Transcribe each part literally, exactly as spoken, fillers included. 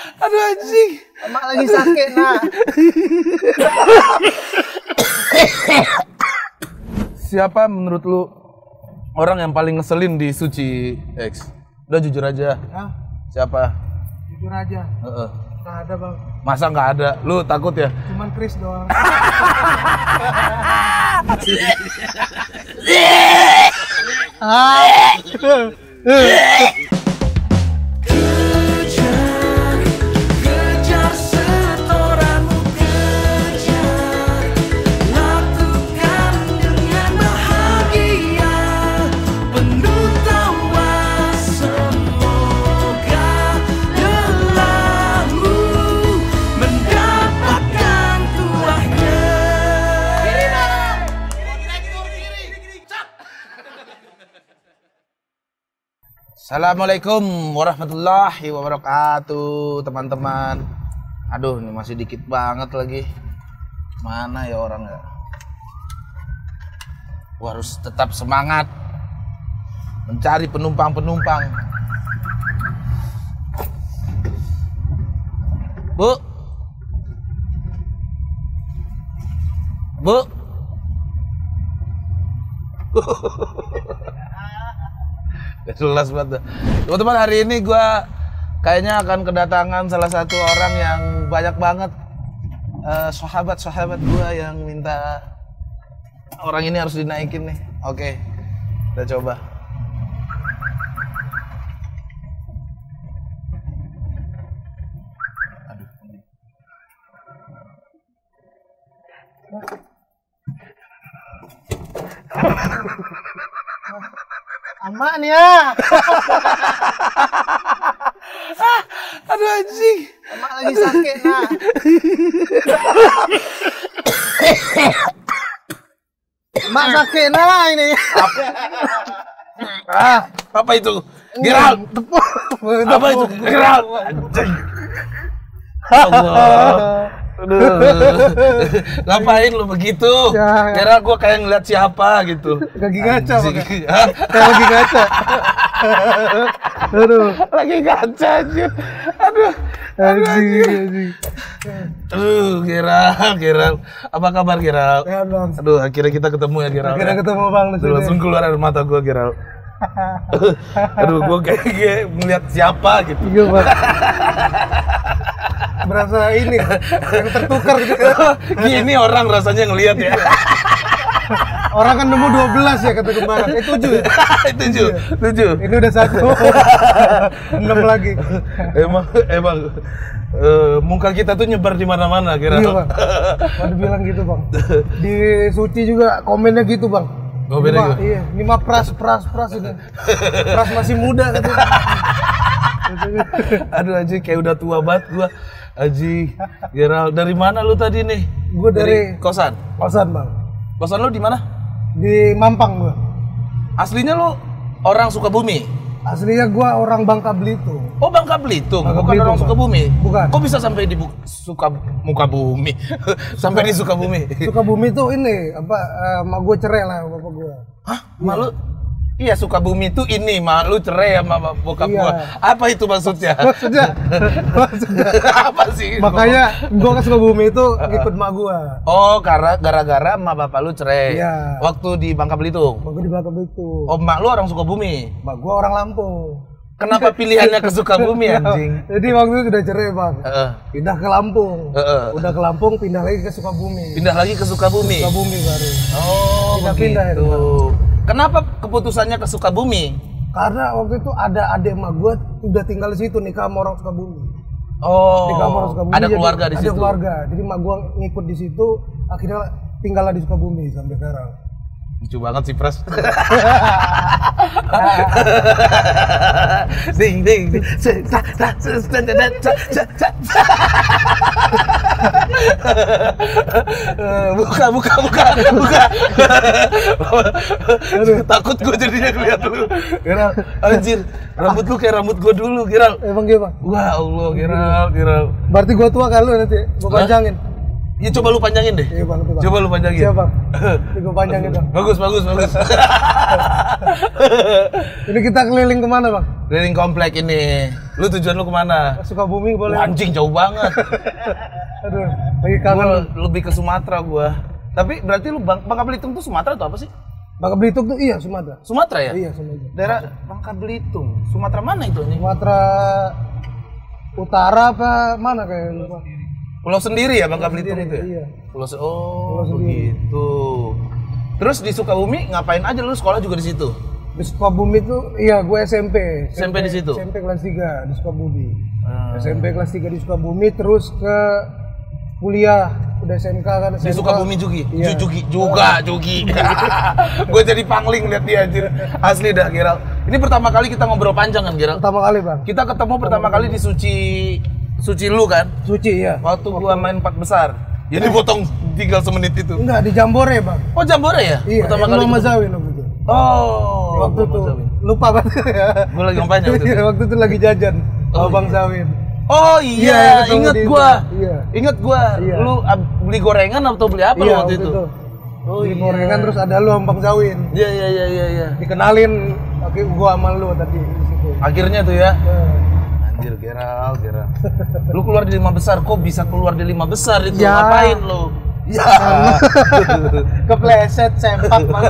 Aduh anjing. Emak lagi sakit, nah. Siapa menurut lu orang yang paling ngeselin di Suci X? Udah jujur aja. Hah? Siapa? Jujur aja. Heeh. Nggak ada, Bang. Masa nggak ada? Lu takut ya? Cuman Chris doang. Kejar setoranmu, kejar, lakukan dengan bahagia, penuh tawa, semoga lelahmu mendapatkan tuahnya. Assalamualaikum warahmatullahi wabarakatuh, teman-teman. Aduh, ini masih dikit banget lagi. Mana ya orang ya? Gua harus tetap semangat mencari penumpang-penumpang. Bu, Bu. Gak jelas banget. Teman-teman, hari ini gue kayaknya akan kedatangan salah satu orang yang banyak banget uh, sahabat-sahabat gue yang minta orang ini harus dinaikin nih. Oke, kita coba. Aman ya. Aduh anjing. Emak lagi sakit, nah. Emak sakit, nah ini. Ah, apa itu? Gerald. Apa itu? Gerald. Anjing. Allah. Aduh. Ngapain lu begitu? Ya, ya. Kira gua kayak ngeliat siapa gitu. Lagi ngaca, Bang. Anjing. Hah? Kayak lagi ngaca. Aduh. Lagi ngaca aja. Aduh. Anjing, anjing. Aduh, Gerald, Gerald. Apa kabar, Gerald? Ya, Bang. Aduh, akhirnya kita ketemu ya, Gerald. Akhirnya ketemu, Bang. Aduh, langsung keluar air mata gua, Gerald. Aduh, gua kayak, kayak ngeliat siapa gitu. Iya, Bang. Berasa ini yang tertukar gitu. Gini orang rasanya ngelihat ya. Orang kan nemu dua belas ya kata kemarin. Eh tujuh ya? tujuh, tujuh. Ini udah satu. enam lagi. Emang emang uh, muka kita tuh nyebar di mana-mana kira. Iya, Bang. Waduh bilang gitu, Bang. Di Suci juga komennya gitu, Bang. Komennya gitu? Iya, ini mah pras pras pras ini. Pras masih muda katanya. Aduh anjing, kayak udah tua banget gua. Aji, Gerald, dari mana lu tadi nih? Gue dari, dari kosan. Kosan, Bang. Kosan lu di mana? Di Mampang gua. Aslinya lu orang Sukabumi? Aslinya gua orang Bangka Belitung. Oh, Bangka Belitung, Bangka bukan Belitung, orang Sukabumi? Bukan. Kok bisa sampai di bu- suka muka bumi? Sampai di Sukabumi? Sukabumi tuh ini apa? Uh, mak gue cerai lah bapak gua. Hah? Malu? Iya, Sukabumi itu ini, mak lu cerai sama bokap Iya. gua. Apa itu maksudnya? Maksudnya, maksudnya. Apa sih? Makanya gua ke Sukabumi itu ngikut mak gua. Oh, karena gara-gara emak bapak lu cerai. Iya. Waktu di Bangka Belitung. Mak gua di Bangka Belitung. Oh, emak lu orang Sukabumi. Mak gua orang Lampung. Kenapa pilihannya ke Sukabumi anjing? Jadi waktu itu udah cerai, Bang. Heeh. Pindah ke Lampung. Heeh. Udah ke Lampung, pindah lagi ke Sukabumi. Pindah lagi ke Sukabumi. Sukabumi baru. Oh, Pindah-pindah ya, begitu. Kenapa keputusannya ke Sukabumi? Karena waktu itu ada adik emak gua udah tinggal di situ nikah sama orang Sukabumi. Oh, Nikah sama orang Sukabumi. ada jadi keluarga di ada situ. Ada keluarga. Jadi emak gua ngikut di situ, akhirnya tinggallah di Sukabumi sampai sekarang. Lucu banget sih, Pras. Ding ding ding. Buka buka buka buka. Aduh, takut gue jadinya ngeliat lu. Geral, anjir, rambut lu kayak rambut gue dulu, Geral. Emang gimana? Wah Allah, Geral, Geral. Berarti gua tua kan lu nanti, gua panjangin. Ya coba lu panjangin deh. Iya bang, itu bang. Coba lu panjangin. Siap bang. Ini gue panjangin bang. Bagus, bagus, bagus. Ini kita keliling kemana bang? Keliling komplek ini. Lu tujuan lu kemana? Sukabumi boleh? Wah, anjing jauh banget. Aduh, lagi Gua kangen. lebih ke Sumatera gua. Tapi berarti lu Bang, Bangka Belitung tuh Sumatera atau apa sih? Bangka Belitung tuh iya Sumatera. Sumatera ya? Iya Sumatera. Daerah Bangka Belitung. Sumatera mana itu nih? Sumatera Utara apa mana kayak lupa. Pulau sendiri ya Bangka Belitung sendiri, itu ya? iya. Pulau se- Oh, Pulau sendiri. begitu. Terus di Sukabumi ngapain aja lu sekolah juga di situ? Di Sukabumi tuh iya gue S M P. S M P di situ? S M P kelas tiga di Sukabumi. Ah. S M P kelas tiga di Sukabumi terus ke kuliah udah S M K kan S M K. Di Sukabumi Jugi? Iya. Ju- Jugi juga, Jugi. Gue jadi pangling liat dia anjir. Asli dah Geral. Ini pertama kali kita ngobrol panjang kan Geral? Pertama kali bang. Kita ketemu pertama kali di Suci Suci lu kan? Suci ya. Waktu gua main empat besar. Ya dipotong tinggal semenit itu. Enggak di Jambore bang. Oh Jambore ya? Iya. Pertama yang kali Mama ketemu. Zawin waktu itu. Oh. waktu Mama itu Zawin. lupa banget. Gua lagi ngapain ya waktu itu? Iya, waktu itu lagi jajan. Oh, Oh, Bang iya. Zawin. Oh Iya, iya, yang ketemu inget di gua. itu. Iya. Inget gua. Iya. Lu ab- beli gorengan atau beli apa lu Iya, waktu itu? Oh, di gorengan terus ada lu sama Bang Zawin. Iya iya iya iya iya. Dikenalin oke gua sama lu tadi di situ. Akhirnya tuh ya. Eh, Anjir Geral, Geral. Lu keluar di lima besar, kok bisa keluar di lima besar itu? Ya. Ngapain lu? Ya. Kepleset sempak Bang.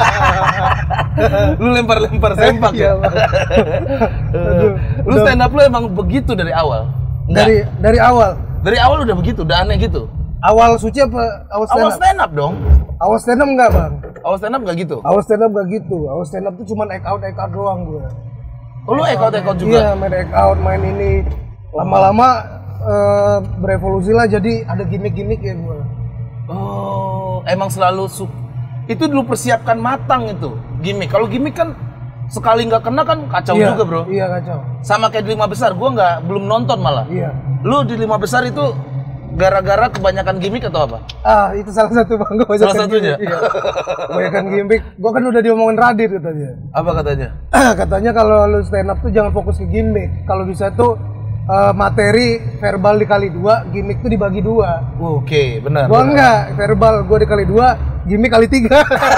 Lu lempar-lempar sempak ya? Iya, Bang. Aduh. Lu stand up lu emang begitu dari awal? Enggak? Dari dari awal. Dari awal udah begitu, udah aneh gitu? Awal suci apa awal stand Awal up? stand up dong? Awal stand up enggak, Bang? Awal stand up nggak gitu? Awal stand up enggak gitu. Awal stand up tuh cuman act out act out doang gua. Oh lu ekot-ekot juga? Iya, main act out, main ini. Lama-lama eh, berevolusi lah jadi ada gimmick-gimmick ya gua. Oh, emang selalu su itu dulu persiapkan matang itu gimmick. Kalau gimmick kan sekali nggak kena kan kacau Iya, juga bro. Iya kacau. Sama kayak di lima besar, gua nggak belum nonton malah. Iya. Lu di lima besar itu gara-gara kebanyakan gimmick atau apa? Ah, itu salah satu Bang. Gua Salah kebanyakan satunya? gimmick, Iya. Kebanyakan gimmick. Gua kan udah diomongin Radit katanya. Apa katanya? Katanya kalau lu stand up tuh jangan fokus ke gimmick. Kalau bisa tuh eh, materi verbal dikali dua, gimmick tuh dibagi dua. Oke, benar. Gua benar. enggak, verbal gua dikali dua, gimmick kali tiga.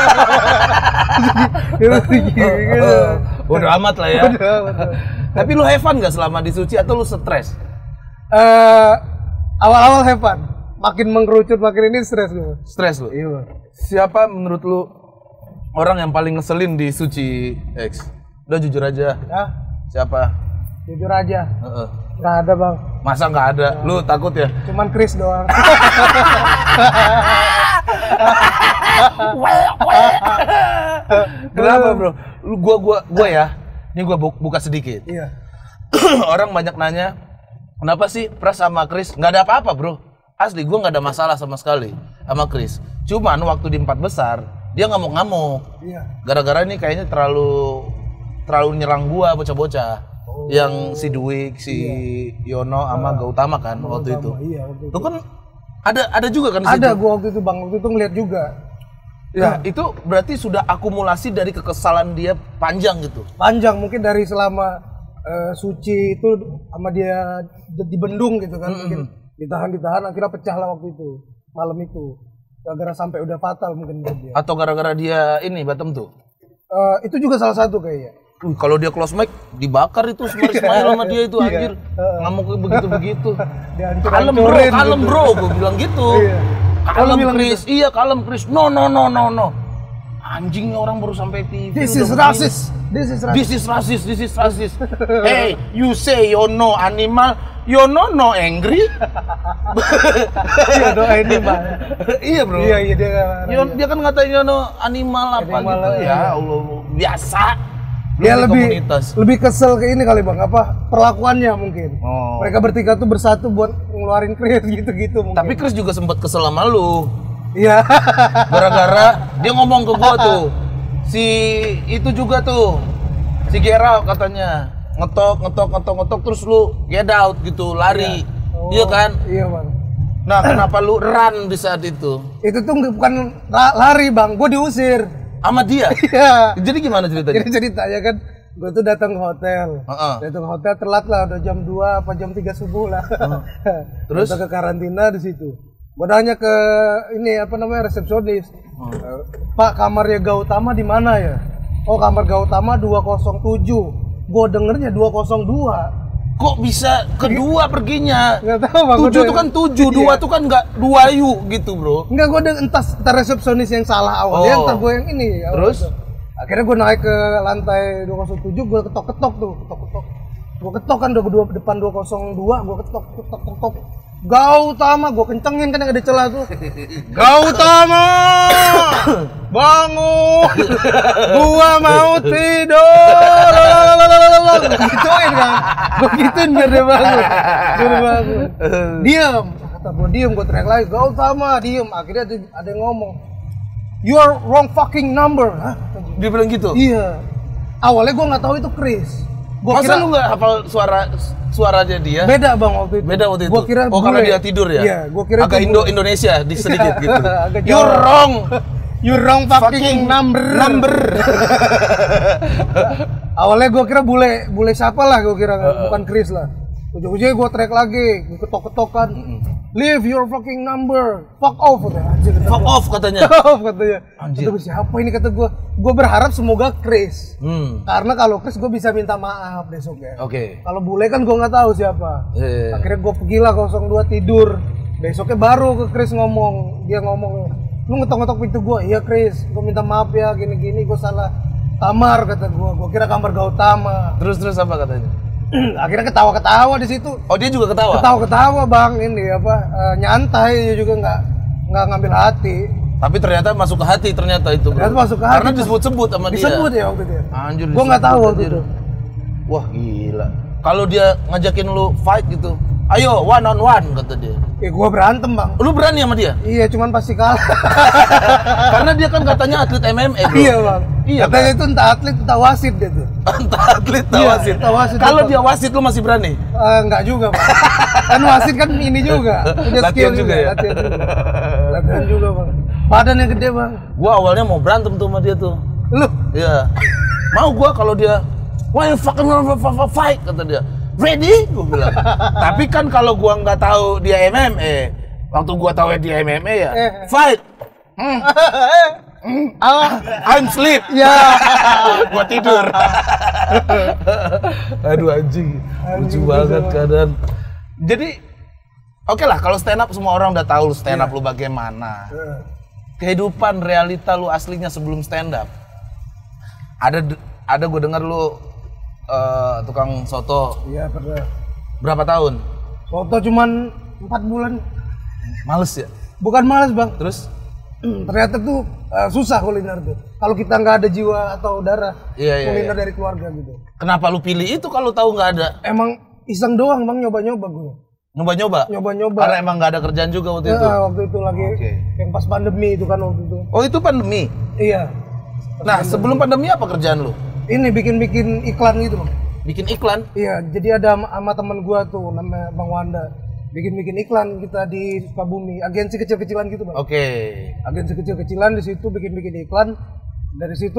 Jadi gimmick gitu. Udah amat lah ya. Udah, betul. Tapi lu have fun nggak selama di Suci atau lu stres? Eh, awal-awal have fun. Makin mengkerucut makin ini stres gua. Stres lu? Iya, Bang. Siapa menurut lu orang yang paling ngeselin di Suci X? Udah jujur aja. Ya, Siapa? jujur aja. Heeh. Nggak ada, Bang. Masa nggak ada? Lu takut ya? Cuman Chris doang. Kenapa bro? Lu gua gua gua ya. Ini gua bu- buka sedikit. Iya. Orang banyak nanya, kenapa sih Pras sama Chris? Nggak ada apa-apa bro. Asli gua nggak ada masalah sama sekali sama Chris. Cuman waktu di empat besar dia ngamuk-ngamuk. Iya. Gara-gara ini kayaknya terlalu terlalu nyerang gua bocah-bocah. Yang si Dwik, si Yono sama Gautama kan waktu itu. Iya, waktu itu. Lu kan ada ada juga kan di situ? Ada gua waktu itu, Bang. Waktu itu ngeliat juga. Ya, itu berarti sudah akumulasi dari kekesalan dia panjang gitu. Panjang mungkin dari selama eh, Suci itu sama dia di- dibendung gitu kan. Mungkin ditahan-ditahan akhirnya pecah lah waktu itu. Malam itu. Gara-gara sampai udah fatal mungkin buat dia. Atau gara-gara dia ini Batem tuh. Eh, itu juga salah satu kayaknya. Wih, kalau dia close mic dibakar itu Smile Smile sama dia itu Iya. anjir. Ngamuk begitu-begitu. Dihancur- Kalem bro, hancurin kalem gitu. bro, gue bilang gitu. Iya. Kalem Kalau bilang Chris, iya kalem Chris. No no no no no. Anjingnya orang baru sampai T V. This udah is begini. racist. This is racist. This is racist, this is racist. Hey, you say you no animal, you no no angry. Iya doa ini, Bang. Iya bro. Iya, iya dia. Yo- dia kan ngatain Yono animal apa Animal, gitu iya. ya Allah biasa. Dia Lu di lebih komunitas. lebih kesel ke ini kali Bang, apa perlakuannya mungkin. Oh. Mereka bertiga tuh bersatu buat ngeluarin Chris gitu-gitu mungkin. Tapi Chris juga sempat kesel sama lu. iya. Gara-gara dia ngomong ke gua tuh. Si itu juga tuh. Si Gerald katanya ngetok ngetok ngetok ngetok terus lu get out gitu, lari. Oh, Iya kan? Iya, Bang. Nah, kenapa lu run di saat itu? Itu tuh nggak- bukan la- lari Bang, gue diusir. Sama dia? Iya. Jadi gimana ceritanya? Jadi ceritanya kan gue tuh datang ke hotel. Heeh. Datang ke hotel telat lah, udah jam dua apa jam tiga subuh lah. Terus? Datang ke karantina di situ. Gua nanya ke ini apa namanya resepsionis. Oh. "Eh, Pak, kamarnya Gautama di mana ya?" "Oh, kamar Gautama dua nol tujuh." Gua dengernya dua nol dua. Kok bisa kedua perginya? Nggak tahu bang. Tujuh udah- tuh kan tujuh, Iya. dua tuh kan nggak dua yu gitu bro. Enggak, gue udah entah, entah resepsionis yang salah awalnya, Oh. entah gue yang ini. awalnya Terus? tuh. Akhirnya gue naik ke lantai dua nol tujuh, gue ketok-ketok tuh, ketok-ketok. Gue ketok kan udah dua, depan dua nol dua, gue ketok, ketok, ketok. Gautama, gue kencengin kan yang ada celah tuh. Gautama, bangun, gua mau tidur. Gituin kan, gue gituin biar dia bangun, biar dia bangun. Diam, kata gue diam, gue teriak lagi, Gautama, diam. Akhirnya ada ada yang ngomong, "You are wrong fucking number." Hah? Dia bilang gitu. Iya. Awalnya gue nggak tahu itu Chris. Gua Masa kira lu nggak hafal suara suaranya dia? beda bang waktu itu. Beda waktu itu. Gua kira oh karena bule. dia tidur ya? Iya, gua kira agak itu Indo bule. Indonesia di sedikit gitu. Agak You're Jawa. wrong. You wrong fucking, number. Number. Awalnya gue kira bule, bule siapa lah gue kira, bukan Chris lah. Ujung-ujungnya gue teriak lagi, gue ketok-ketokan. Leave your fucking number, fuck off katanya. Anjir, kata Fuck gua. off katanya. Fuck off katanya. Anjir. Kata gue, siapa ini kata gue. Gue berharap semoga Chris. Hmm. Karena kalau Chris gue bisa minta maaf besok ya. Oke. Kalau bule kan gue nggak tahu siapa. Iya. Akhirnya gue pergilah nol dua tidur. Besoknya baru ke Chris ngomong. Dia ngomong, "Lu ngetok-ngetok pintu gue." "Iya Chris, gue minta maaf ya, gini-gini gue salah kamar," kata gue. Gue kira kamar Gautama. Terus terus apa katanya? Akhirnya ketawa-ketawa di situ. Oh dia juga ketawa. Ketawa-ketawa bang, ini apa eh, nyantai, dia juga nggak nggak ngambil hati. Tapi ternyata masuk ke hati ternyata itu. Bro. Ternyata masuk ke hati. Karena disebut-sebut sama dia. Disebut ya waktu itu. Anjir. Gue nggak disebut, tahu waktu anjir. itu. Wah gila. Kalau dia ngajakin lu fight gitu, ayo one on one kata dia. Ya gue berantem bang. Lu berani sama dia? Iya, cuman pasti kalah. Karena dia kan katanya atlet M M A bro. Iya bang. Iya, Katanya itu entah atlet entah wasit dia tuh. Entah atlet, entah Iya, wasit. entah wasit, Kalau entah- dia wasit lu masih berani? Eh, enggak juga bang. Kan wasit kan ini juga. Udah Latihan skill juga ya? Latihan juga. Latihan juga bang. Badan yang gede bang. Gua awalnya mau berantem tuh sama dia tuh. Lu? Iya. Mau gua kalau dia wah you fucking fight kata dia. Ready? Gua bilang. Tapi kan kalau gua nggak tahu dia M M A, waktu gua tahu dia M M A ya, Eh. fight. Hmm. Hmm. I'm sleep. Ya. Gua tidur. Aduh anjing. Lucu banget keadaan. Jadi oke lah kalau stand up semua orang udah tahu lu stand up lu bagaimana. Kehidupan realita lu aslinya sebelum stand up. Ada ada gue dengar lu eh, tukang soto Iya pernah. berapa tahun? Foto cuman empat bulan. Males ya? Bukan malas bang. Terus? Ternyata tuh eh, susah kuliner tuh. Kalau kita nggak ada jiwa atau darah Iya, iya, kuliner iya. dari keluarga gitu. Kenapa lu pilih itu kalau tahu nggak ada? Emang iseng doang bang, nyoba-nyoba gue. Nyoba-nyoba? Nyoba-nyoba. Karena emang nggak ada kerjaan juga waktu Ya, itu? waktu itu lagi Oke. yang pas pandemi itu kan waktu itu. Oh itu pandemi? Iya. Nah sebelum pandemi apa kerjaan lu? Ini bikin-bikin iklan gitu bang. Bikin iklan? Iya, jadi ada sama- sama teman gua tuh namanya Bang Wanda. Bikin-bikin iklan kita di Sukabumi, agensi kecil-kecilan gitu, Bang. Oke. Agensi kecil-kecilan di situ bikin-bikin iklan. Dari situ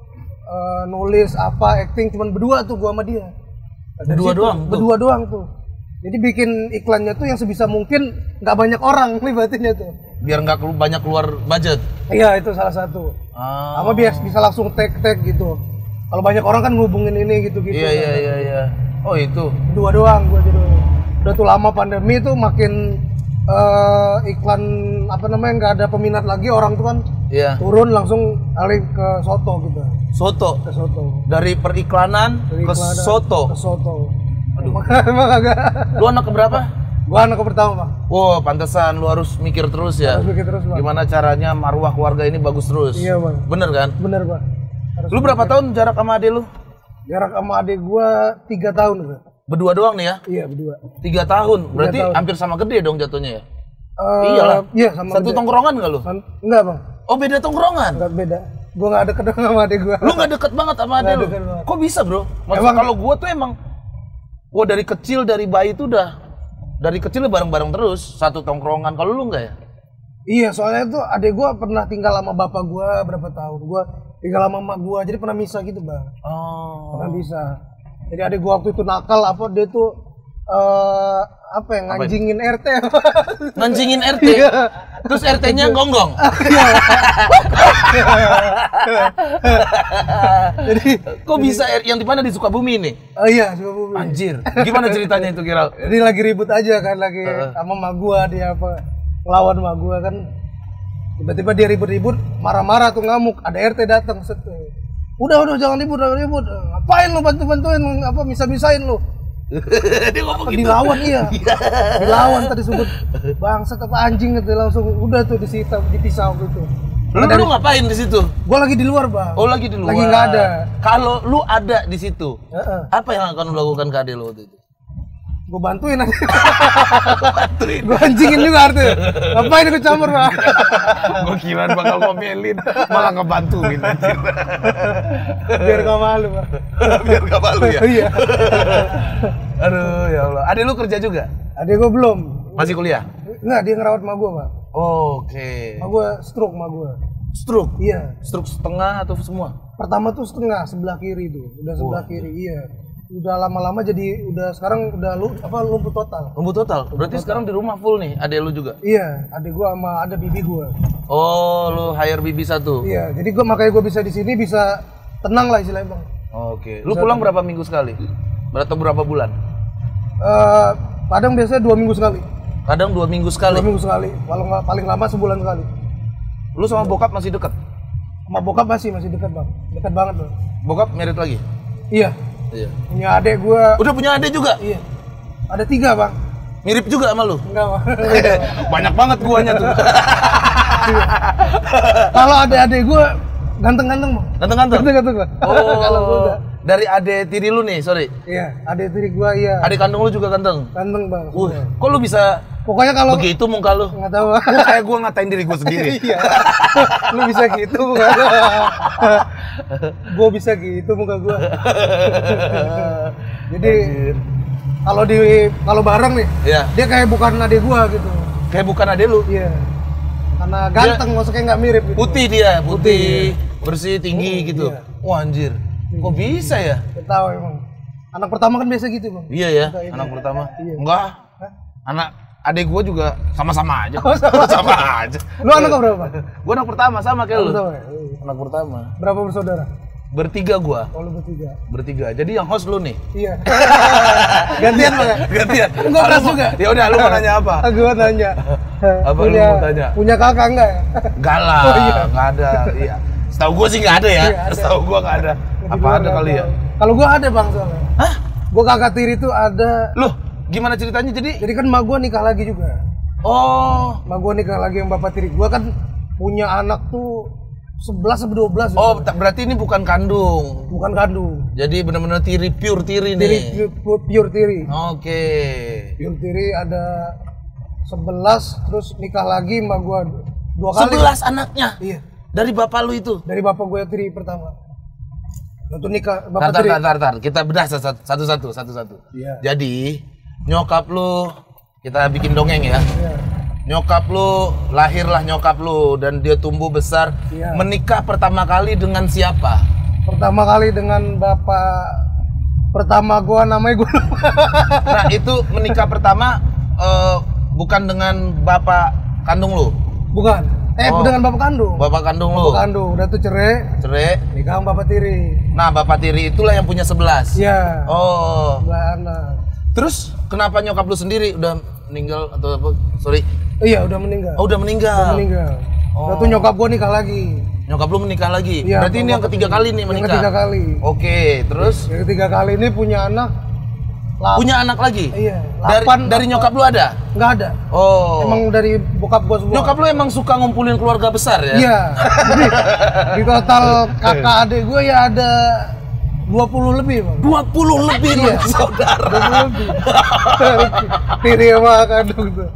eh, nulis apa, acting cuman berdua tuh gua sama dia. Dari Berdua situ, doang tuh? Berdua doang tuh. Jadi bikin iklannya tuh yang sebisa mungkin nggak banyak orang libatinnya tuh. Biar nggak kelu- banyak keluar budget? Iya, itu salah satu. Ah. Apa biar bisa langsung tag-tag gitu. Kalau banyak orang kan ngubungin ini gitu-gitu. Iya iya iya iya. Oh itu. Dua doang gua jadi. Udah tuh lama pandemi tuh makin eh, iklan apa namanya nggak ada peminat lagi, orang tuh kan Iya. turun langsung alih ke soto gitu. Soto. Ke soto. Dari periklanan Dari ke iklanan soto. Ke soto. Aduh. Emang, emang agak. Lu anak keberapa? Gua anak pertama, Bang. Wow, pantesan lu harus mikir terus ya. Harus mikir terus, Bang. Gimana caranya marwah keluarga ini bagus terus. Iya, Bang. Bener kan? Bener, Bang. Harus Lu berapa tahun jarak sama adik lu? jarak sama adik gua tiga tahun tuh. Berdua doang nih ya? Iya, berdua. Tiga tahun. Berarti tahun. hampir sama gede dong jatuhnya ya? Eh, Iyalah. Iya, sama Satu gede. tongkrongan nggak lu? San- Enggak, Bang. Oh beda tongkrongan? Enggak beda. Gua enggak deket sama adik gua. Lu nggak deket banget sama adik Nggak lu? deket banget. Kok bisa bro? Maksudnya Emang- kalau gua tuh emang, gua dari kecil dari bayi tuh udah dari kecil bareng-bareng terus satu tongkrongan. Kalau lu nggak ya? Iya, soalnya tuh adik gua pernah tinggal sama bapak gua berapa tahun. Gua tinggal sama emak gua, jadi pernah misah gitu, Bang. Oh. Pernah bisa. Jadi adik gua waktu itu nakal apa dia tuh eh apa ya, Apa nganjingin R T. Ngancingin R T. Iya. Terus R T-nya gonggong. Jadi Kok bisa R- yang di mana di Sukabumi ini? oh iya, Sukabumi. Anjir. Gimana ceritanya itu Kira? Jadi lagi ribut aja kan, lagi Heeh. sama mak gua, dia apa ngelawan mak gua kan. Tiba-tiba dia ribut-ribut, marah-marah tuh, ngamuk. Ada R T datang, set. Udah, udah jangan ribut, jangan ribut. Ngapain lu bantu-bantuin, apa bisa-bisain lu? Dia ngomong gitu. Dilawan iya. Dilawan tadi sebut bangsat apa anjing gitu, langsung udah tuh disita, dipisah gitu. Lu lu ngapain di situ? Gua lagi di luar, Bang. Oh, lagi di luar. Lagi nggak ada. Kalau lu ada di situ, Heeh. apa yang akan lu lakukan ke adek lu waktu itu? Gua bantuin aja. Bantuin. Gua anjingin juga artinya. Ngapain ikut campur, Bang? Gua kira bakal ngomelin, malah ngebantuin anjir. Biar gak malu, Bang. Biar gak malu ya. Iya. Aduh, ya Allah. Adek lu kerja juga? Adek gua belum. Masih kuliah? Enggak, dia ngerawat mak gua, Bang. Oke. Mak gua stroke mak gua. Stroke? Iya. Stroke setengah atau semua? Pertama tuh setengah, sebelah kiri tuh. Udah sebelah Wah. kiri, iya. Udah lama-lama jadi udah sekarang udah lu apa lumpuh total. Lumpuh total? Berarti sekarang di rumah full nih, adek lu juga? Iya, adik gua sama ada bibi gua. Oh, lu hire bibi satu? Iya, jadi gua makanya gua bisa di sini bisa tenang lah istilahnya, Bang. Oke. Lu pulang berapa minggu sekali? Atau berapa bulan? Eh, kadang biasanya dua minggu sekali. Kadang dua minggu sekali. Dua minggu sekali. Kalau nggak paling lama sebulan sekali. Lu sama bokap masih dekat? Sama bokap masih masih dekat, Bang. Dekat banget, Bang. Bokap merit lagi? Iya. Iya. Punya adik gua. Udah punya adik juga? Iya. Ada tiga, Bang. Mirip juga sama lu? Enggak, Bang. Banyak banget guanya tuh. Kalau adik-adik gua ganteng-ganteng, Bang. Ganteng-ganteng? Ganteng-ganteng, Bang. Kalau gua Oh, enggak. dari adik tiri lu nih, sorry. Iya, adik tiri gua iya. Adik kandung lu juga ganteng? Ganteng, Bang. Uh, kok lu bisa Pokoknya kalau begitu muka lu? nggak tahu. Gua kayak gua ngatain diri gua sendiri. Iya. Lu bisa gitu, bukan? Gua bisa gitu muka gua. Jadi kalau di kalau bareng nih, Iya. dia kayak bukan adik gua gitu. Kayak bukan adik lu. Iya. Karena ganteng, maksudnya nggak mirip gitu. Putih dia, putih, Putih, bersih, tinggi Oh, gitu. iya. Wah anjir. Kok bisa ya? Ketawa emang. Anak pertama kan biasa gitu, Bang. Iya ya, Kita ini. anak pertama. Iya. Enggak. Anak adik gua juga sama-sama aja. Oh, sama. sama aja. Lu anak berapa? Gua anak pertama sama kayak lu. Pertama ya? Iya. Anak pertama. Berapa bersaudara? Bertiga gua. Oh, lu bertiga. Bertiga. Jadi yang host lu nih. Iya. Gantian, Bang. ya? Gantian. Gua Ah, lu keras mau- juga. Ya udah, lu mau nanya apa? Ah, gua tanya. Apa lu punya, mau tanya? Punya kakak enggak ya? Enggak lah, Oh, iya. enggak ada. Iya. Setahu gua sih enggak ada ya. Iya, ada. Setahu gua enggak ada. Di Apa luar ada nggak kali ya? tahu. Kalau gua ada, Bang, soalnya. Hah? Gua kakak tiri tuh ada. Loh, gimana ceritanya jadi? Jadi kan mak gua nikah lagi juga. Oh. Mak gua nikah lagi yang bapak tiri. Gua kan punya anak tuh sebelas sampai dua belas. Oh, ta- berarti ini bukan kandung. bukan kandung. Jadi benar-benar tiri pure tiri Tiri nih. pure, pure tiri. Oke. Pure tiri ada sebelas, terus nikah lagi mak gua dua kali. sebelas anaknya Iya. dari bapak lu itu. Dari bapak gua yang tiri pertama. Untuk nikah Tar, bapak tar, tiri. tar, tar, tar. Kita bedah satu- satu-satu, satu-satu. Iya. Jadi nyokap lu, kita bikin dongeng ya. Iya. Nyokap lu, lahirlah nyokap lu dan dia tumbuh besar. Iya. Menikah pertama kali dengan siapa? Pertama kali dengan bapak pertama gua namanya gua. Nah itu menikah pertama eh, bukan dengan bapak kandung lu, Bukan. Eh, Oh. dengan bapak kandung. bapak kandung lu. Bapak kandung udah tuh cerai, Cerai. nikah sama bapak tiri. Nah bapak tiri itulah yang punya sebelas. Iya. Oh. Sebelah anak. Terus kenapa nyokap lu sendiri udah meninggal atau apa? Sorry. Iya, udah meninggal. Oh udah meninggal. Udah meninggal. Oh. Udah tuh nyokap gua nikah lagi. Nyokap lu menikah lagi. Iya, Berarti ini yang bapak ketiga tiri. kali nih Yang menikah. ketiga kali. Oke, terus Yang ketiga kali ini punya anak. Lap- punya anak lagi. Iya. Dari, Lapan, dari nyokap lu ada? Nggak ada. Oh. Emang dari bokap gua semua. Nyokap lu emang suka ngumpulin keluarga besar ya? Iya. Jadi di total kakak adik gua ya ada dua puluh lebih, Bang. dua puluh lebih lu Iya. saudara. dua puluh lebih. Tiri sama kandung tuh.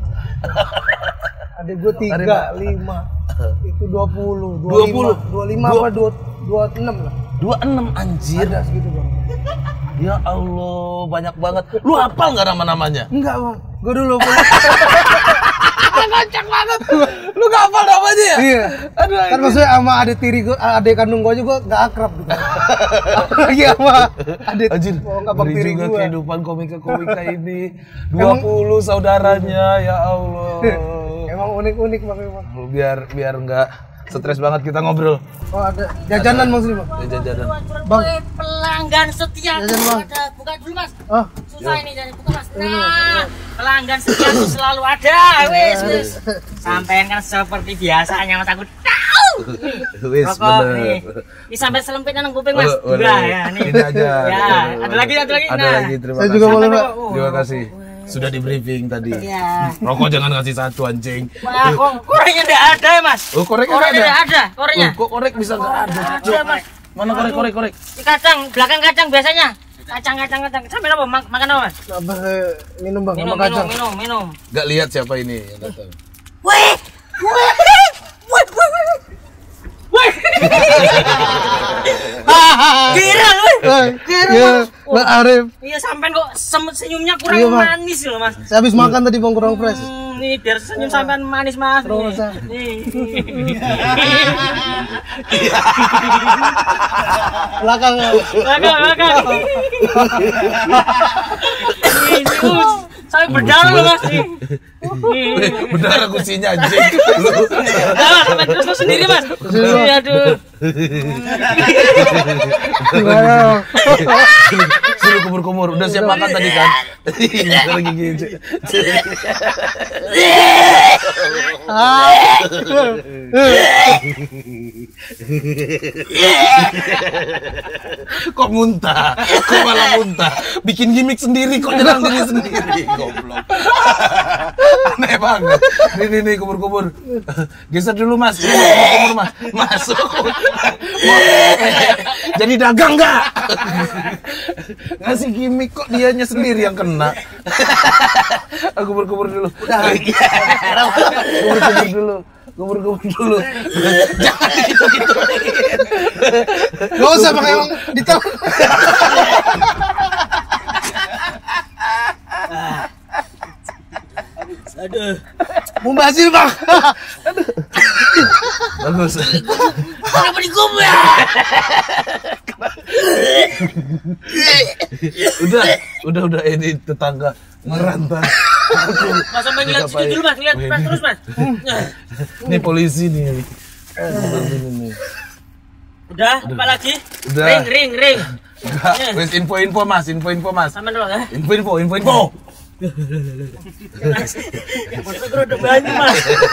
Adik gua tiga, lima. Itu dua puluh, dua puluh. dua puluh lima Dua- apa dua puluh enam lah. dua puluh enam anjir. Ada segitu, Bang. Ya Allah, banyak banget. Lu hafal nggak nama-namanya? Enggak, Bang. Gua dulu Kocak banget. Lu gak hafal namanya ya? Iya. Aduh. Kan maksudnya sama adik tiri gua, adik kandung gua juga gak akrab gitu. Apalagi sama adik Anjir, abang ngeri tiri juga gua. kehidupan komika-komika ini. dua puluh saudaranya, ya Allah. Emang unik-unik Bang emang. Biar biar enggak stres banget kita ngobrol. Oh ada jajanan maksudnya Bang. Ya, jajanan. Bang. Gue pelanggan setia Jajan, Bang. ada. Buka dulu Mas. Oh, Susah ini jadi buka Mas. Nah, pelanggan setia tuh selalu ada. Wis, wis. Sampean kan seperti biasanya Mas aku tahu. Wis Rokok bener. nih. Ini sampai selempit nang kuping Mas. Oh, boleh. Dua ya nih. Ini aja. Ya, ada lagi, ada lagi. Ada Nah. lagi, terima saya kasih. juga boleh Sampai Pak. rokok. Terima kasih. Sudah di briefing tadi. Iya. Rokok jangan ngasih satu anjing. Wah, kok koreknya enggak ada ya Mas? Oh, koreknya Koreknya nggak enggak ada, koreknya. Oh, kok korek bisa nggak ada? Ada Mas. Mana korek korek korek? Di kacang, belakang kacang biasanya. Kacang, kacang, kacang. Sampai apa? Mak- Makan apa Mas? Apa eh, minum Bang Minum, sama minum, kacang. minum, minum. Gak lihat siapa ini yang datang. Wih, wih, wih, wih, wih. Wih. Kira lu. Eh, Iya, Mbak Arif. Iya sampean kok sem- senyumnya kurang Iya, Bang. manis loh Mas. Saya habis makan tadi Bang kurang fresh. Hmm, nih biar senyum sampean manis Mas. Nih. Terus, ah. Nih. Belakang. Makan, makan. Nih, terus. Saya berdarah loh Mas. Nih. Nih. Berdarah kusinya anjing. Jangan sampai terus lu sendiri Mas. Iya, aduh. Gimana? Suruh kumur-kumur. Udah siap makan tadi kan? Iya, lagi gitu. Kok muntah? Kok malah muntah? Bikin gimmick sendiri kok nyerang diri sendiri. Goblok. Aneh banget. Nih nih nih kumur-kumur. Geser dulu Mas. Kumur-kumur Mas. Masuk. Mau- Jadi dagang nggak? Ngasih gimmick kok dianya sendiri yang kena. Aku kubur-kubur dulu. Kubur-kubur dulu. Kubur-kubur dulu. Jangan gitu-gitu. Gak usah Bang emang ditaruh. Aduh. Mubazir Bang. Bagus. Kenapa digubur ya? Udah, udah, udah ini tetangga merantau. Mas sampai ngeliat situ dulu Mas, lihat Mas terus Mas. Ini polisi nih. Ini. Udah, apa lagi? Udah. Ring, ring, ring. Enggak, wes info-info Mas, info-info Mas. Sampai dulu ya. Info-info, info-info. Maksudnya gue udah banyak Mas.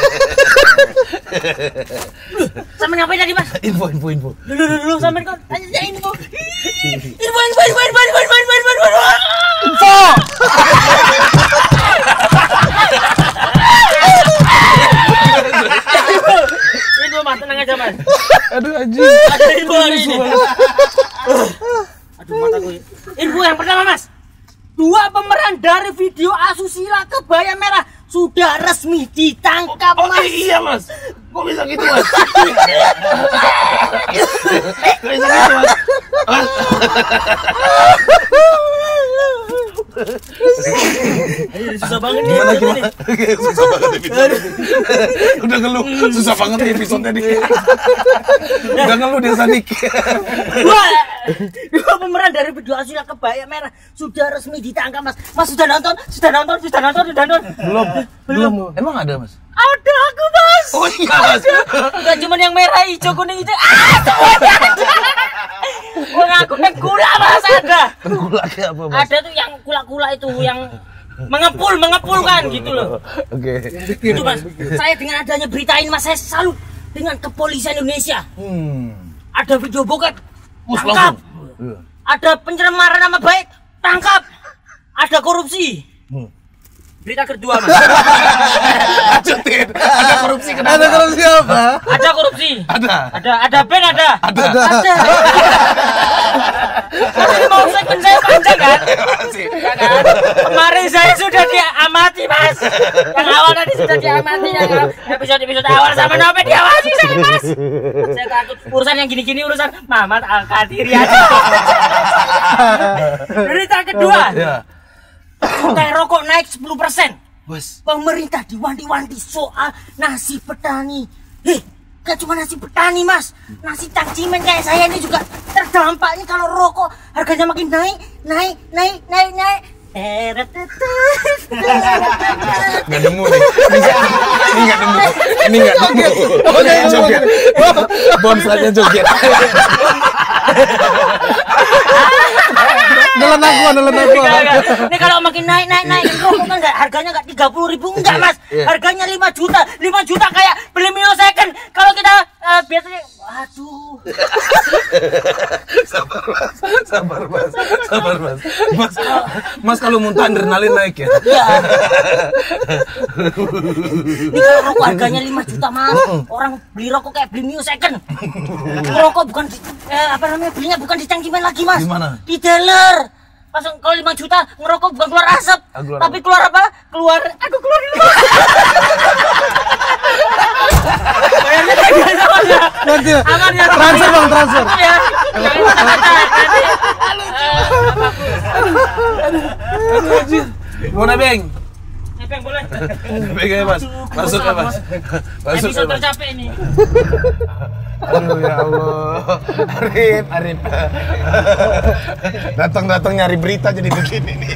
Sampai ngapain tadi Mas? Info, info, info. Dulu, dulu, dulu, sampai kok tanya info. Info, info, info, info, info, info, info, info, info. Info. Info Mas, tenang aja Mas. Aduh anjing. Ada info hari ini. Aduh mataku. Info yang pertama Mas. Dua pemeran dari video asusila kebaya merah sudah resmi ditangkap Oh Mas. iya Mas. Kok bisa gitu Mas? Kok bisa gitu Mas? Mas? Susah banget nih. Gimana gimana? Susah banget episode ini. Udah ngeluh, susah banget nih episode tadi. Udah ngeluh dia Sadik. Dua, dua pemeran dari video asusila kebaya merah sudah resmi ditangkap Mas. Mas sudah nonton? Sudah nonton? Sudah nonton? Sudah nonton? Belum, belum. Emang ada Mas? Ada aku Mas. Oh iya Mas. Bukan cuma yang merah, hijau, kuning, hijau. Ah, semuanya ada. Wah, aku gula Mas ada. Tengkulak kayak apa Mas? Ada tuh yang kula-kula itu yang mengepul, mengepul kan gitu loh. Oke. Itu Mas. Saya dengan adanya berita ini Mas, saya salut dengan kepolisian Indonesia. Hmm. Ada video bokep, Mus tangkap. langsung. Iya. Ada pencemaran nama baik, tangkap. Ada korupsi. Hmm. Berita kedua Mas. Lanjutin. Ada korupsi kenapa? Ada korupsi apa? Ada korupsi. Ada. Ada, ada Ben ada. Ada. Ada. Tapi mau second saya panjang kan? Masih. Ya kan? Kemarin saya sudah diamati Mas. Yang awal tadi sudah diamati ya kan? Episode-episode awal sama Nope diawasi saya Mas. Saya takut urusan yang gini-gini urusan Mamat Al-Qadiri aja. Berita kedua. Ya. Teh rokok naik sepuluh persen. Bos. Pemerintah diwanti-wanti soal nasi petani. Heh, gak cuma nasi petani mas, nasi cangcimen kayak saya ini juga terdampak ini kalau rokok harganya makin naik, naik, naik, naik, naik. Nggak nemu nih. Ini nggak nemu. Ini nggak nemu. Oh, dia joget. Bom saja joget. Nelan aku, nelan aku. Ini kalau makin naik, naik, naik, rokok kan nggak harganya nggak tiga puluh ribu enggak mas, harganya lima juta, lima juta kayak beli Mio second. Kalau kita uh, biasanya, waduh. Sabar mas, sabar mas, sabar mas. Mas, mas kalau muntah adrenalin naik ya. Iya. Ini kalau rokok harganya lima juta mas, orang beli rokok kayak beli Mio second. Rokok bukan di, eh, apa namanya belinya bukan di cangcimen lagi mas. Di mana? Di dealer. Pas kalau lima juta ngerokok bukan keluar asap, Ah, keluar tapi keluar apa? Keluar, aku keluar dulu. Bayarnya kayak biasa mas ya. Nanti Aman ya. transfer bang, transfer. Aman ya. Jangan kata-kata nanti. Mau nebeng? Nebeng boleh. Nebeng ya mas. Masuk ya mas. Masuk ya Episode mas. tercapek ini. Aduh ya Allah. Arif, Arif. Datang-datang nyari berita jadi begini nih.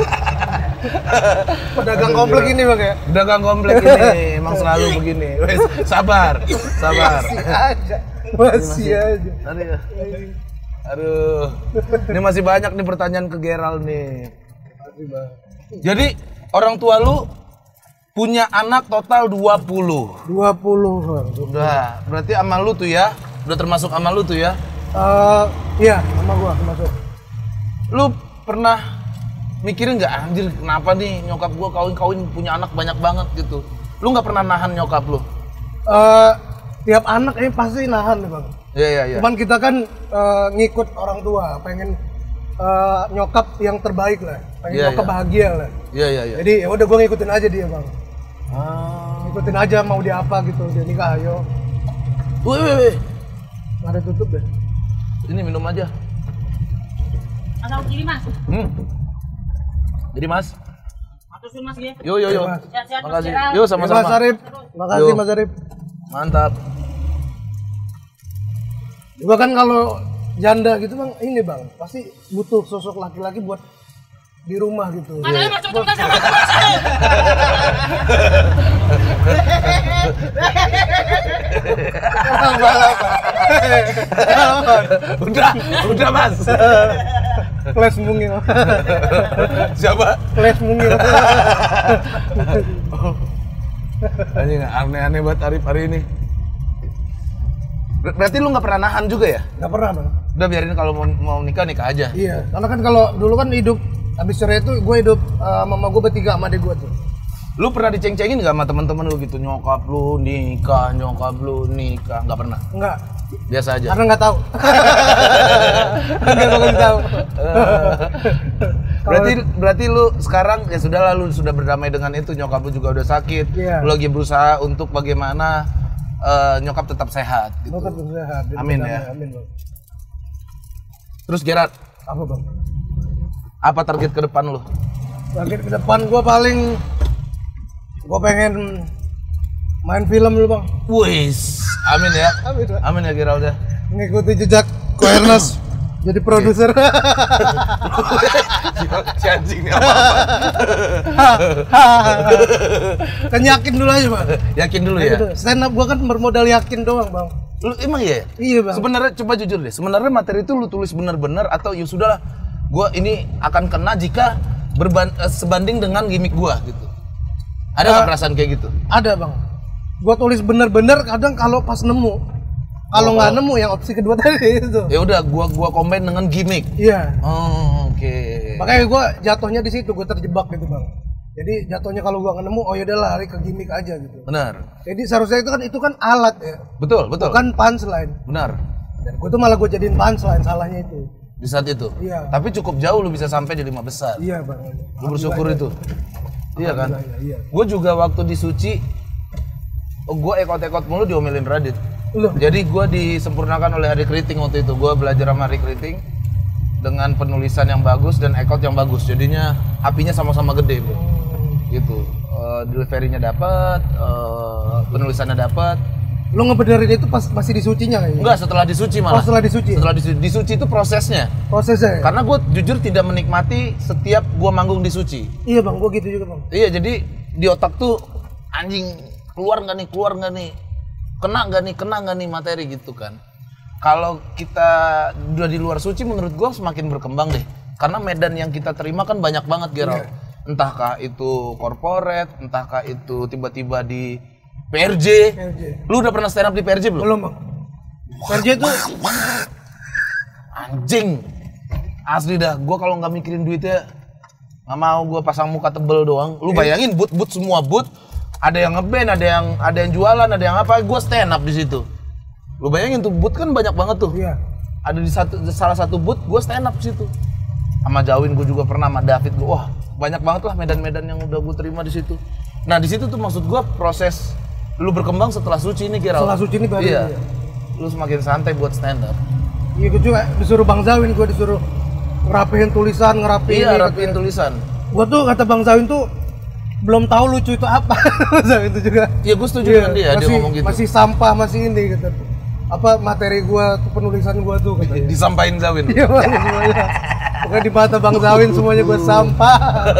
Pedagang komplek ini bang ya. Dagang komplek ini emang selalu begini. Wes, sabar, sabar. Masih aja, masih aja. Aduh. Aduh. Ini masih banyak nih pertanyaan ke Gerald nih. Jadi orang tua lu punya anak total dua puluh. dua puluh bang. Udah, berarti sama lu tuh ya. Udah termasuk sama lu tuh ya. Eh, iya, sama gua termasuk. Lu pernah mikirin nggak anjir kenapa nih nyokap gua kawin-kawin punya anak banyak banget gitu. Lu nggak pernah nahan nyokap lu? Eh, tiap anak ini pasti nahan nih bang. Iya iya iya. Cuman kita kan eh, ngikut orang tua, pengen eh, nyokap yang terbaik lah, pengen Iya, nyokap iya. bahagia lah. Iya iya iya. Jadi ya udah gua ngikutin aja dia bang, Ah. ngikutin aja mau dia apa gitu, dia nikah ayo, Wih, wih, wih. nggak ada tutup deh. Ini minum aja. Asal kiri mas. Hmm. Jadi mas, Matusun mas ya. yo yo yo. Mas. Sehat-sehat mas Makasih. Gerald. Yo Mas sama-sama. Arif, makasih Yo. Mas Arif. Mantap. Juga kan kalau janda gitu bang, ini bang pasti butuh sosok laki-laki buat di rumah gitu. Mas ayo mas cepet sama mas. Udah, udah mas. Kelas mungil, Siapa? kelas mungil. Anjing aneh-aneh banget Arif hari ini. Ber- Berarti lu nggak pernah nahan juga ya? Nggak pernah bang. Udah biarin kalau mau, mau nikah nikah aja. Iya, karena kan kalau dulu kan hidup habis cerai itu gue hidup uh, mama gue bertiga sama adik gue tuh. Lu pernah diceng-cengin nggak sama teman-teman lu gitu nyokap lu nikah, nyokap lu nikah? Nggak pernah. Enggak, Biasa aja. karena nggak tahu. Nggak bakal tahu. Berarti berarti lu sekarang ya sudah lu sudah berdamai dengan itu, nyokap lu juga udah sakit. Iya. Lu lagi berusaha untuk bagaimana eh, nyokap tetap sehat gitu. Lo tetap sehat. hidup Amin, damai, ya. Amin bang. Terus Gerard, Apa bang? apa target ke depan lu? Target ke depan gue paling gue pengen main film dulu bang. Wis, amin ya. Amin, Pak. Amin ya Gerald ya. Ngikuti jejak Ko Ernest jadi produser. Si anjing ini apa? Kan yakin dulu aja bang. Yakin dulu ya. Stand up gue kan bermodal yakin doang bang. Lu emang iya ya? Iya bang. Sebenarnya coba jujur deh, sebenarnya materi itu lu tulis benar-benar atau ya sudahlah, gua ini akan kena jika berban eh, sebanding dengan gimmick gua gitu. Ada nggak Ah. perasaan kayak gitu? Ada bang. Gue tulis bener-bener kadang kalau pas nemu. Kalau nggak nemu yang opsi kedua tadi itu. Ya udah, gua gua combine dengan gimmick. Iya. Oh, oke. Makanya gue jatuhnya di situ, gue terjebak gitu bang. Jadi jatuhnya kalau gue nggak nemu, oh yaudah lari ke gimmick aja gitu. Benar. Jadi seharusnya itu kan itu kan alat ya, Betul, betul. bukan punchline. Benar. Dan gue tuh malah gue jadiin punchline, salahnya itu. Di saat itu. Iya. Tapi cukup jauh lu bisa sampai di lima besar. Iya bang. Lu bersyukur itu. Iya kan? Iya, iya. Gue juga waktu di Suci, oh, gue ekot-ekot mulu diomelin Radit. Loh. Jadi gue disempurnakan oleh Hari Kriting waktu itu. Gue belajar sama Hari Kriting dengan penulisan yang bagus dan ekot yang bagus. Jadinya apinya sama-sama gede bro. Gitu. uh, delivery-nya dapat, uh, penulisannya dapat. Lo ngebenerin itu pas masih di sucinya kayaknya? Enggak, setelah disuci malah. Oh, setelah disuci? Setelah disuci, disuci itu prosesnya. Prosesnya ya? Karena gue jujur tidak menikmati setiap gue manggung di suci. Iya bang, gue gitu juga bang. Iya, jadi di otak tuh anjing keluar nggak nih, keluar nggak nih, kena nggak nih, kena nggak nih materi gitu kan. Kalau kita udah di luar suci, menurut gue semakin berkembang deh. Karena medan yang kita terima kan banyak banget, Gerald. Iya. Entahkah itu corporate, entahkah itu tiba-tiba di P R J. P R J. Lu udah pernah stand up di P R J belum? Belum bang. P R J tuh anjing. Asli dah, gua kalau nggak mikirin duitnya nggak mau, gua pasang muka tebel doang. Lu bayangin boot-boot semua boot, ada yang ngeband, ada yang ada yang jualan, ada yang apa, gua stand up di situ. Lu bayangin tuh boot kan banyak banget tuh. iya. Ada di satu di salah satu boot, gua stand up di situ. Sama Jawin gua juga pernah, sama David gua. Wah, banyak banget lah medan-medan yang udah gua terima di situ. Nah, di situ tuh maksud gua proses lu berkembang setelah suci ini, Kira. Setelah suci ini baru. Iya. Iya. Lu semakin santai buat stand up. Iya, gue juga disuruh Bang Zawin, gue disuruh ngerapihin tulisan, ngerapihin. Iya, ini, rapiin gitu. tulisan. Gue tuh kata Bang Zawin tuh belum tahu lucu itu apa. Bang Zawin itu juga. Iya, gue setuju Iya, dengan dia, masih, dia ngomong gitu. Masih sampah, masih ini gitu. Apa materi gue, penulisan gue tuh katanya. Disampain Zawin. Iya bang, semuanya. Pokoknya di mata Bang Zawin semuanya gue sampah.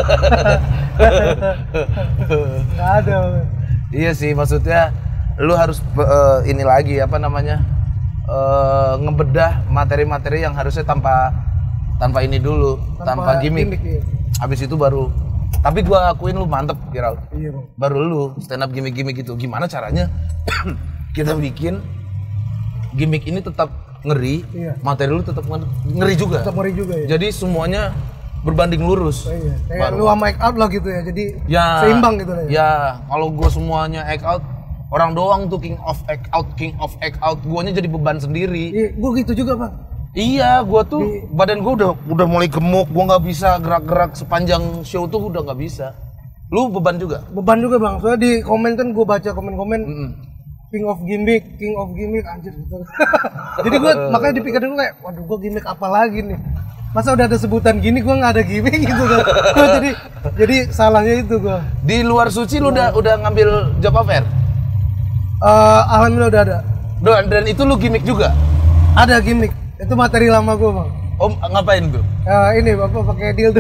Gak ada. Bang. Iya sih, maksudnya lu harus uh, ini lagi apa namanya uh, ngebedah materi-materi yang harusnya tanpa tanpa ini dulu, tanpa, tanpa gimmick. gimmick iya. Habis itu baru. Tapi gua akuin lu mantep, Gerald. Iya bang. Baru lu stand up gimmick-gimmick itu. Gimana caranya kita bikin gimmick ini tetap ngeri, Iya. materi lu tetap ngeri juga. Tetap ngeri juga ya. Jadi semuanya berbanding lurus. Oh, iya. Kayak Baru. lu sama act out lah gitu ya. Jadi Ya, seimbang gitu lah ya. Ya, kalau gua semuanya act out, orang doang tuh king of act out, king of act out, guanya jadi beban sendiri. Iya, gue gitu juga bang. Iya, gua tuh Di- badan gua udah udah mulai gemuk, gua nggak bisa gerak-gerak sepanjang show tuh udah nggak bisa. Lu beban juga? Beban juga bang. Soalnya di komen kan gue baca komen-komen. Mm-mm. King of gimmick, king of gimmick, anjir gitu. Jadi gue makanya dipikirin gue kayak, waduh gue gimmick apa lagi nih? Masa udah ada sebutan gini gue nggak ada gimmick gitu kan? Gua jadi jadi salahnya itu gue. Di luar suci lu udah udah ngambil job offer? Uh, Alhamdulillah udah ada. Dan, dan itu lu gimmick juga? Ada gimmick. Itu materi lama gue bang. Om ngapain tuh? Uh, ini bapak pakai dildo.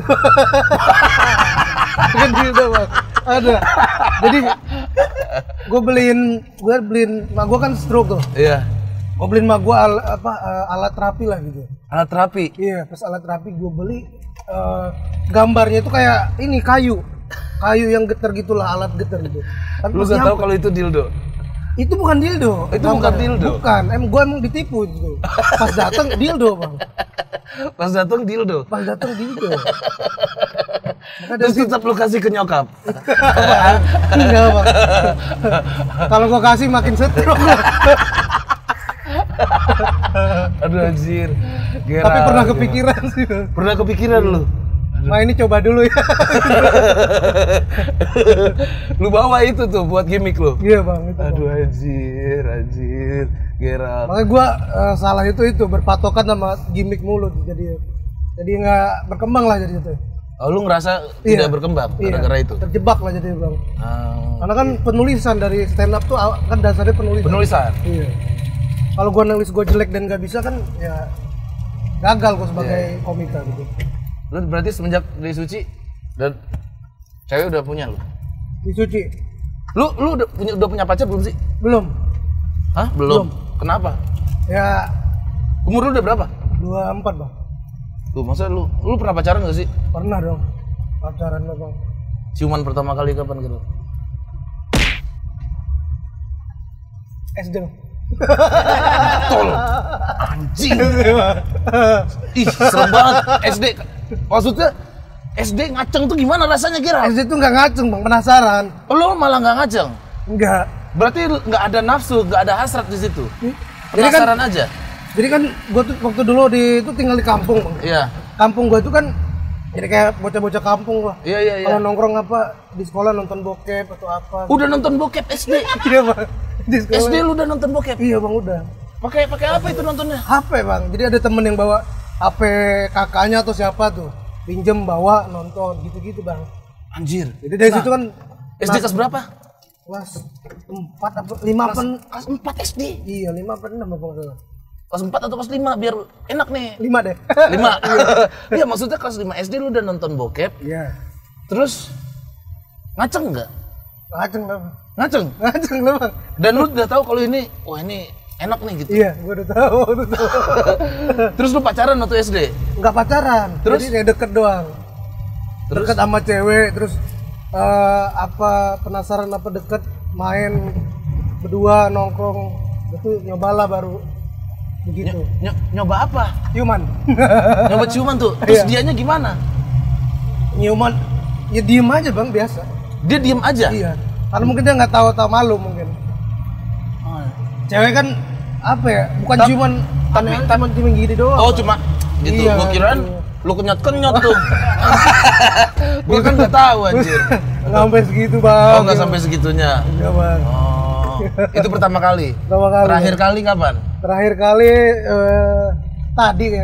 Pakai dildo bang. Ada. Jadi gue beliin, gue beliin, mak gue kan stroke tuh. Iya. Gue beliin mak gue al, apa uh, alat terapi lah gitu. Alat terapi. Iya, pas alat terapi gue beli uh, gambarnya itu kayak ini kayu, kayu yang getar gitulah, alat getar gitu. Tapi Lu pas gak tahu nyampe- kalau itu dildo? itu bukan dildo. Itu bukan gambarnya. dildo? Bukan, em gue emang ditipu itu. Pas datang dildo bang, Pas datang dildo. pas datang dildo. Maka dari Terus situ tetap lu kasih ke nyokap. enggak bang. Kalau gue kasih makin setruk. Aduh anjir. Gerald, Tapi pernah Gerald. kepikiran sih. Pernah kepikiran lu? Nah ini coba dulu ya. Lu bawa itu tuh buat gimmick lu? Iya bang. Itu, bang. Aduh anjir, anjir. Gerald. Makanya gue uh, salah itu itu berpatokan sama gimmick mulut jadi jadi nggak berkembang lah jadi itu. Oh, lu ngerasa Iya. tidak berkembang Iya, gara-gara itu? terjebak lah jadi bang. Ah, Karena kan penulisan dari stand up tuh aw- kan dasarnya penulisan. penulisan. Iya. Kalau gue nulis gue jelek dan nggak bisa kan ya gagal gue sebagai Iya. komika gitu. Lu berarti semenjak di suci dan cewek udah punya lu? Di suci Lu lu udah punya udah punya pacar belum sih? belum. Hah? Belum. Belum. Kenapa? Ya Umur lu udah berapa? dua puluh empat bang. Tuh, masa lu lu pernah pacaran gak sih? Pernah dong pacaran lah bang. Ciuman pertama kali kapan gitu? S D. Bang. Tol. Anjing. Ih, serem banget S D. Maksudnya S D ngaceng tuh gimana rasanya kira? S D tuh nggak ngaceng bang, penasaran. Oh, lu malah nggak ngaceng. Enggak. Berarti lu nggak ada nafsu, nggak ada hasrat di situ. Jadi kan- Penasaran aja. Jadi kan gue tuh waktu dulu di itu tinggal di kampung bang. Iya. Kampung gue tuh kan jadi kayak bocah-bocah kampung gua. Iya, iya, iya. Kalau nongkrong apa di sekolah nonton bokep atau apa. Udah nonton bokep S D. Iya bang. Di sekolah. S D lu udah nonton bokep? Iya bang udah. Pakai pakai apa itu nontonnya? H P bang. Jadi ada temen yang bawa H P kakaknya atau siapa tuh, pinjem bawa nonton gitu-gitu bang. Anjir. Jadi dari Nah, situ kan S D kelas berapa? Kelas empat apa lima Kelas, pen kelas empat S D. iya lima apa enam apa enggak salah. Kelas empat atau kelas lima biar enak nih. lima deh. lima. Iya, maksudnya kelas lima S D lu udah nonton bokep. Iya. Terus ngaceng enggak? Ngaceng lah. Ngaceng. Ngaceng lah bang. Dan lu udah tahu kalau ini, wah ini enak nih gitu. Iya, gua udah tahu, udah tahu. Terus lu pacaran waktu S D? Enggak pacaran, Terus? jadi kayak deket doang. Terus? Deket sama cewek, terus eh, apa penasaran apa deket main berdua nongkrong, itu nyobalah baru begitu. Ny- nyoba apa? Ciuman. Nyoba ciuman tuh. Terus Iya. dianya gimana? Ciuman, ya diem aja bang biasa. Dia diem aja. Iya. Karena mungkin dia nggak tahu tahu malu mungkin. Oh, Cewek kan apa ya? Bukan Tapi- ciuman, tapi- tapi cuma ciuman gini doang. oh cuma gitu. Iya, Gua kirain gitu. lu kenyot-kenyot tuh. Gua kan nggak tahu anjir. Nggak sampai segitu bang. Oh, nggak sampai segitunya. Enggak bang. Oh, itu pertama kali. Pertama kali. Terakhir kali kapan? Terakhir kali eh, tadi ya.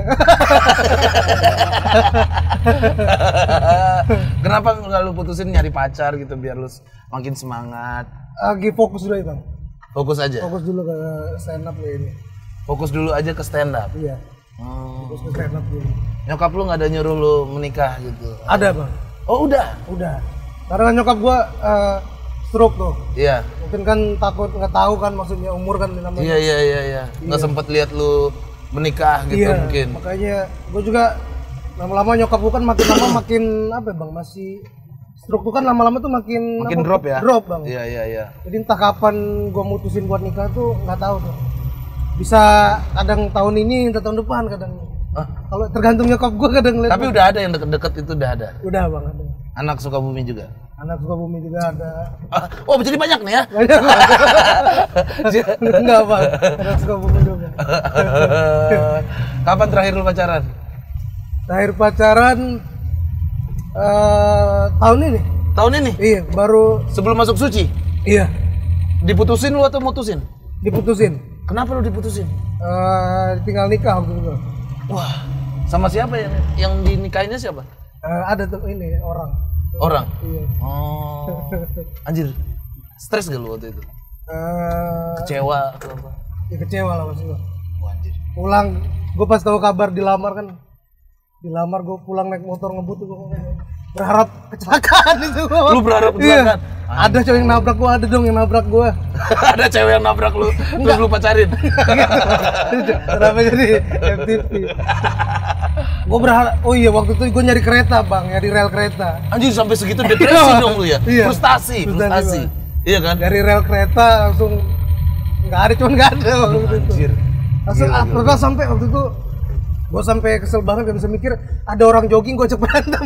Kenapa nggak lu putusin nyari pacar gitu biar lu makin semangat? Lagi fokus dulu ya bang. Fokus aja. Fokus dulu ke stand up ya ini. Fokus dulu aja ke stand up. Iya. Hmm. Fokus ke stand up dulu. Nyokap lu nggak ada nyuruh lu menikah gitu? Ada bang. Oh udah. Udah. Karena nyokap gua eh, stroke tuh. Iya. Mungkin kan takut nggak tahu kan maksudnya umur kan namanya. Iya iya iya iya. Nggak sempet lihat lu menikah gitu Iya, mungkin. makanya gue juga lama-lama nyokap gue kan makin lama makin apa ya bang, masih stroke tuh kan lama-lama tuh makin Makin apa, drop ya? drop bang. Iya iya iya. Jadi entah kapan gue mutusin buat nikah tuh nggak tahu tuh, bisa kadang tahun ini entah tahun depan kadang. Hah? Kalau tergantung nyokap gue kadang liat. Tapi udah ada yang deket-deket itu udah ada. Udah bang, ada Anak Sukabumi juga. anak Sukabumi juga ada. Ah, oh jadi banyak nih ya? Banyak bang. Enggak bang, anak Sukabumi juga. Kapan terakhir lu pacaran? Terakhir pacaran eh, tahun ini. Tahun ini? Iya, baru Sebelum masuk suci? iya Diputusin lu atau mutusin? diputusin. Kenapa lu diputusin? Eh, tinggal nikah waktu itu. Wah, sama siapa yang yang dinikahinnya siapa? Eh, ada tuh ini orang. Orang. Iya. Oh. Anjir. Stres gak lu waktu itu? Eh, Kecewa atau apa? ya kecewa lah maksudnya. Wah, anjir. Pulang, gue pas tahu kabar dilamar kan, dilamar gue pulang naik motor ngebut tuh gue berharap kecelakaan itu gue. Lu berharap Iya. kecelakaan? Ada cowok yang nabrak gue, ada dong yang nabrak gue. Ada cewek yang nabrak lu, terus lu pacarin. Kenapa jadi M T V? Gue berharap, oh iya waktu itu gue nyari kereta bang, nyari rel kereta. Anjir sampai segitu depresi dong lu ya. Iya. Frustasi, Frustasi, frustasi. Iya kan? Dari rel kereta langsung nggak ada, cuman nggak ada waktu itu. Anjir. Langsung Gila, ah, gila. pernah sampai waktu itu gue sampai kesel banget gak bisa mikir ada orang jogging gue cek berantem.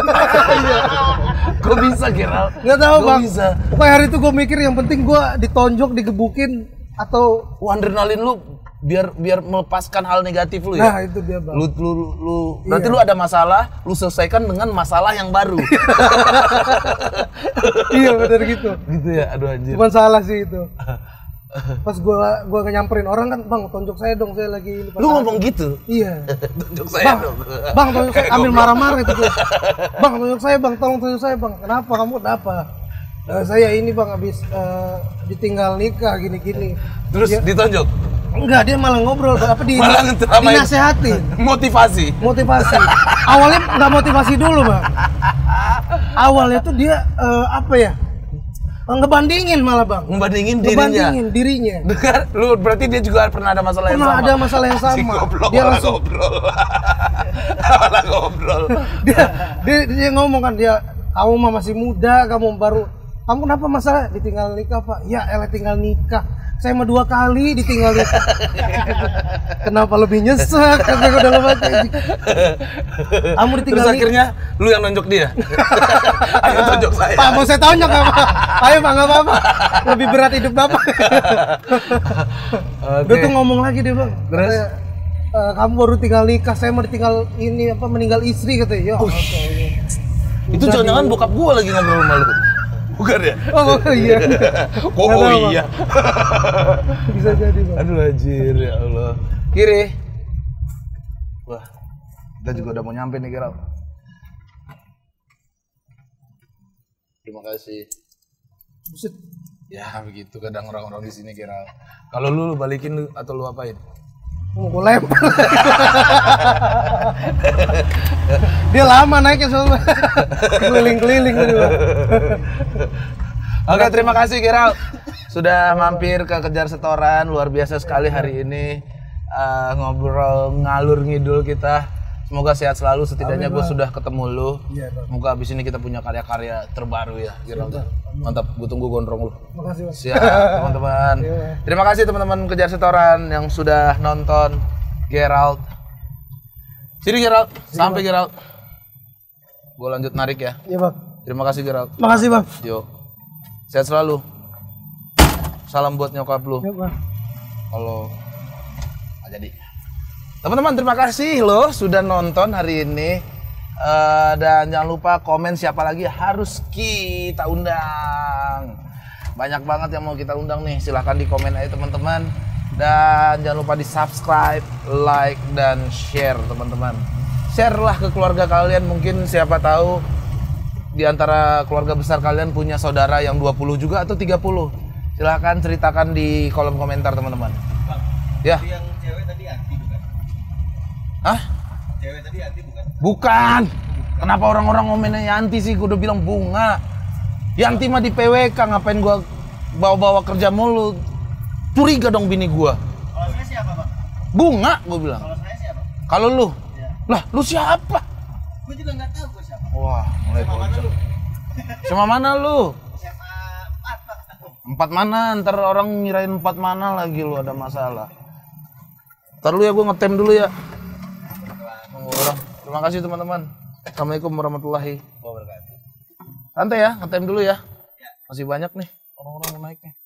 Kok bisa Geral? Nggak tahu Kok bang. bisa? Pokoknya hari itu gue mikir yang penting gue ditonjok, digebukin atau Wah, adrenalin lu biar biar melepaskan hal negatif lu ya. nah itu dia bang. Lu lu lu berarti Iya. lu ada masalah, lu selesaikan dengan masalah yang baru. Iya benar gitu. Gitu ya. Aduh anjir. Cuman salah sih itu. Pas gua gua nyamperin orang kan, bang tonjok saya dong, saya lagi ini Lu patah ngomong hati." gitu. Iya. Tunjuk saya Bang, dong. bang tonjok saya, ambil marah-marah itu tuh. Bang tonjok saya bang, tolong tonjok saya bang. Kenapa kamu kenapa? "Eh, saya ini bang habis eh, ditinggal nikah gini-gini. Terus Dia- ditonjok. enggak, dia malah ngobrol apa di Malah ngeceramain. dinasehatin. Motivasi. Motivasi. Awalnya nggak motivasi dulu bang. Awalnya tuh dia eh, apa ya? Eh, ngebandingin malah bang. Ngebandingin dirinya. Ngebandingin dirinya. Dengar, lu berarti dia juga pernah ada masalah yang Pernah sama. ada masalah yang Si sama. goblok, Dia malah langsung ngobrol. Malah ngobrol. dia, dia dia ngomong kan, dia kamu mah masih muda, kamu baru, kamu kenapa masalah ditinggal nikah pak? Ya elah tinggal nikah, saya mah dua kali ditinggal nikah. Kenapa lebih nyesek? Kata gue dalam hati. Kamu Terus ditinggal nikah. akhirnya lu yang nonjok dia. Ayo tonjok saya. Pak mau saya tonjok apa? Ayo pak nggak apa-apa. Lebih berat hidup bapak. Oke. Dia tuh ngomong lagi dia bang. Terus? Katanya, "Eh, kamu baru tinggal nikah, saya mau ditinggal ini apa meninggal istri katanya. Ya. Oh, oke. Itu jangan-jangan bokap gua lagi ngobrol sama lu. Bukan ya? Oh iya. Kok Nggak oh tahu, Bang. iya? Bisa jadi bang. Aduh anjir ya Allah. Kiri. Wah, kita juga udah mau nyampe nih Geral. Terima kasih. Buset. Ya begitu kadang orang-orang di sini kira. Kalau lu, lu balikin lu atau lu apain? Mau gue lempar. Dia lama naiknya soalnya. Keliling-keliling gitu. Oke, terima kasih Gerald sudah mampir ke Kejar Setoran. Luar biasa sekali hari ini uh, ngobrol ngalur ngidul kita. Semoga sehat selalu, setidaknya gue sudah ketemu lu. Iya, Bang. Semoga abis ini kita punya karya-karya terbaru ya, Gerald. Mantap, gue tunggu gondrong lu. Makasih, Bang. Siap, teman-teman. Terima kasih teman-teman Kejar Setoran yang sudah nonton Gerald. Sini Gerald, sampai Gerald. Gue lanjut narik ya. Iya, Bang. Terima kasih Gerald. Makasih, Bang. Yo, sehat selalu. Salam buat nyokap lu. Iya, Bang. Kalau nggak jadi. Teman-teman, terima kasih loh sudah nonton hari ini. Uh, dan jangan lupa komen siapa lagi harus kita undang. Banyak banget yang mau kita undang nih. Silahkan di komen aja teman-teman. Dan jangan lupa di subscribe, like, dan share teman-teman. Share lah ke keluarga kalian. Mungkin siapa tahu di antara keluarga besar kalian punya saudara yang dua puluh juga atau tiga puluh. Silahkan ceritakan di kolom komentar teman-teman. Ya. Yang cewek tadi anti bukan? Hah? Cewek tadi anti bukan? Bukan. Kenapa orang-orang ngomennya Yanti sih? Gue udah bilang bunga. Yanti mah di P W K, ngapain gua bawa-bawa kerja mulu? Curiga dong bini gua. Kalau saya siapa, Bang? Bunga, gua bilang. Kalau saya siapa? Kalau lu? Ya. Lah, lu siapa? Gue juga nggak tahu gue siapa. Wah, mulai Sama mana kocak. lu? Sama mana lu? Sama empat. Empat mana? Ntar orang ngirain empat mana lagi lu ada masalah. Ntar lu ya, gua ngetem dulu ya. Nunggu orang. Terima kasih teman-teman. Assalamualaikum warahmatullahi wabarakatuh. Santai ya, ngetem dulu ya. Masih banyak nih orang-orang mau naik nih.